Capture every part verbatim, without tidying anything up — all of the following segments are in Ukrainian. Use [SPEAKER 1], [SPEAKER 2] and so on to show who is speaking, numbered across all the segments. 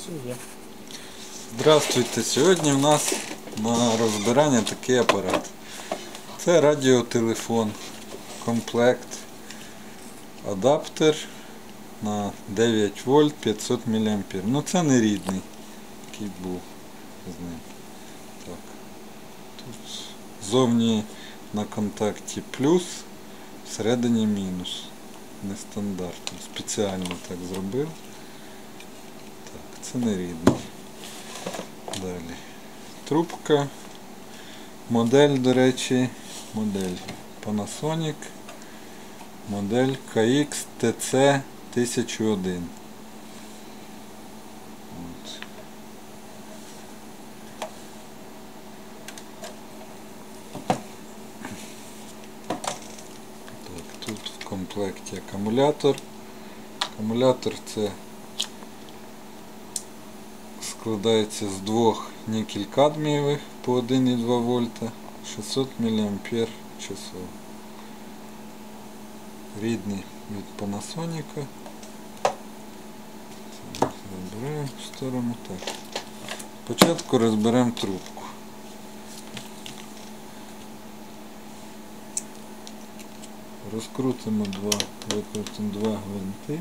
[SPEAKER 1] Все є.
[SPEAKER 2] Здравствуйте! Сьогодні в нас на розбирання такий апарат. Це радіотелефон, комплект, адаптер на дев'ять вольт п'ятсот міліампер. Ну це не рідний, який був з ним. Так. Тут зовні на контакті плюс, всередині мінус. Нестандартно. Спеціально так зробив. Так, це не рідний. Далі. Трубка. Модель, до речі, модель Panasonic. Модель К Х Т Ц тисяча один. От. Так, тут в комплекті акумулятор. Акумулятор це складається з двох нікель-кадмієвих по один і два вольта, шістсот міліампер часов. Рідний від Panasonic. Забираємо в сторону. Так. Спочатку розберемо трубку. Розкрутимо два, викрутимо два гвинти.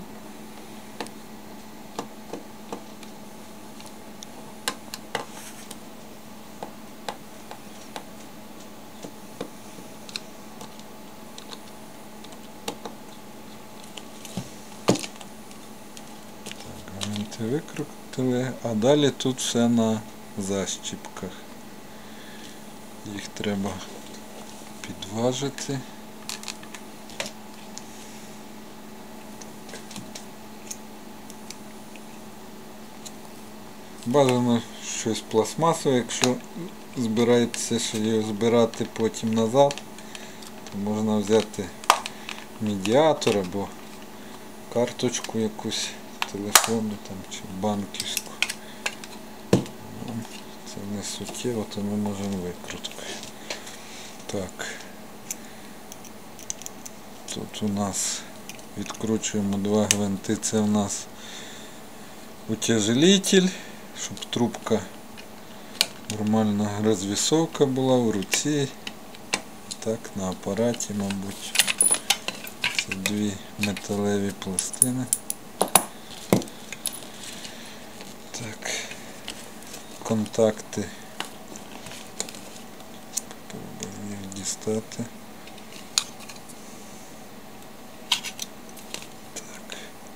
[SPEAKER 2] Викрутили, а далі тут все на защіпках. Їх треба підважити. Бажано щось пластмасове, якщо збираєтеся ще його збирати потім назад, то можна взяти медіатор або карточку якусь телефону там, чи банківську. Це не суттєво, то ми можемо викруткою. Так. Тут у нас відкручуємо два гвинти. Це у нас утяжелитель, щоб трубка нормальна розвісовка була в руці. Так, на апараті, мабуть. Це дві металеві пластини. Так, контакти. Спробуємо їх дістати. Так.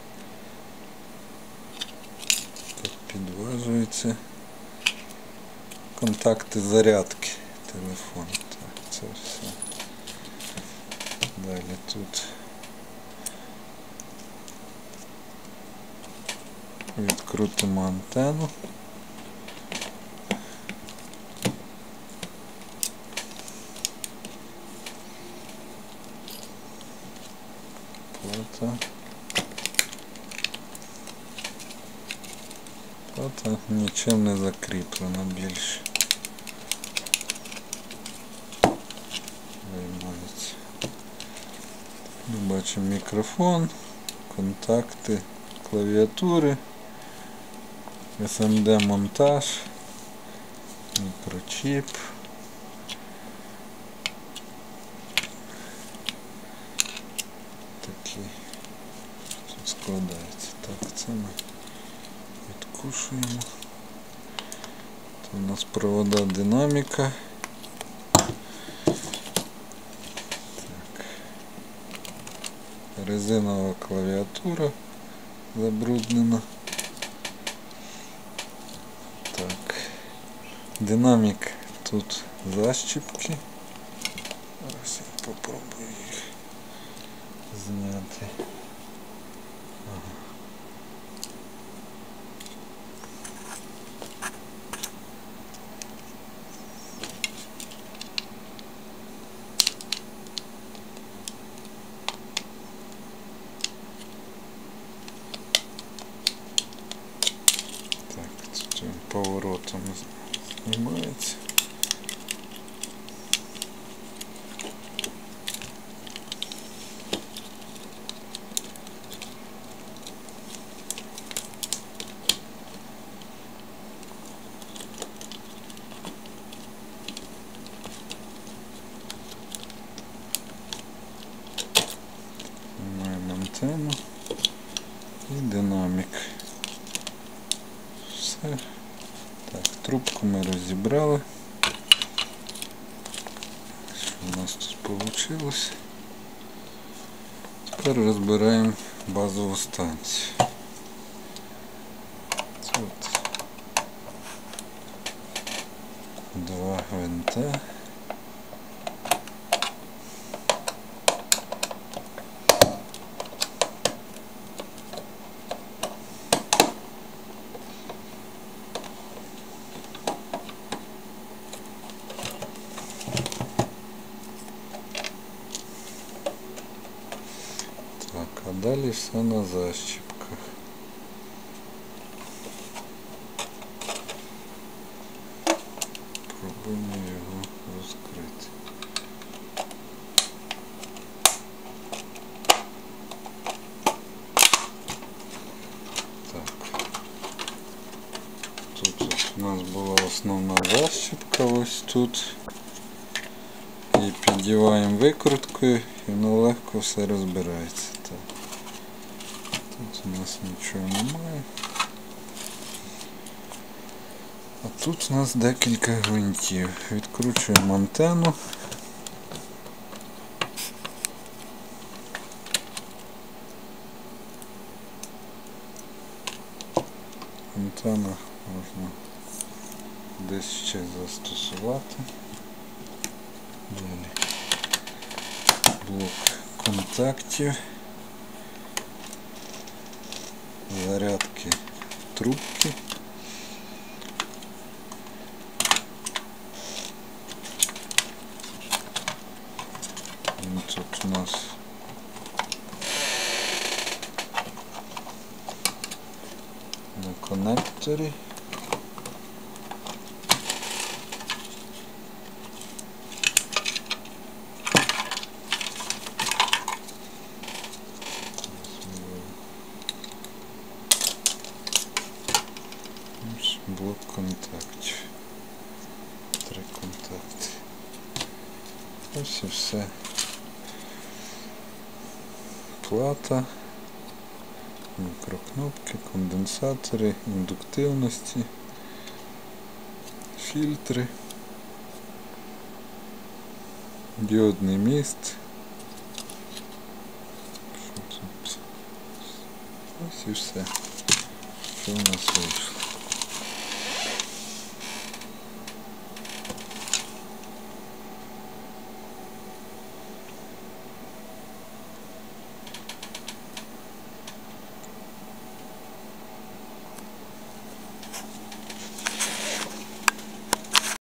[SPEAKER 2] Тут підважується. Контакти зарядки телефону. Так, це все. Далі тут відкрутимо антенну. Плата. Плата нічим не закріплена більше. Виймається. Ми бачимо мікрофон, контакти, клавіатури. Ес Ем Ді монтаж, мікрочіп. Такі тут складається. Так, це ми відкушуємо. Тут у нас провода динаміка. Так. Резинова клавіатура забруднена. Так, динамік, тут защіпки. Зараз я попробую їх зняти. Ага. Так, тут поворотом знімається. Так, трубку ми розібрали. Що у нас тут вийшло? Тепер розбираємо базову станцію. Тут два гвинта. Так, а далі все на защіпках. Пробуємо його розкрити. Так. Тут ось у нас була основна защіпка, ось тут. І піддіваємо викруткою, і воно легко все розбирається. Так. Тут у нас нічого немає. А тут у нас декілька гвинтів. Відкручуємо антенну. Антенну можна десь ще застосувати. Далі блок контактів, зарядки трубки. І тут у нас на конекторі. Блок контактів. Три контакти. Ось і все. Плата, мікрокнопки, конденсатори, індуктивності, фільтри, діодний міст. Що тут? Ось і все, що у нас вийшло.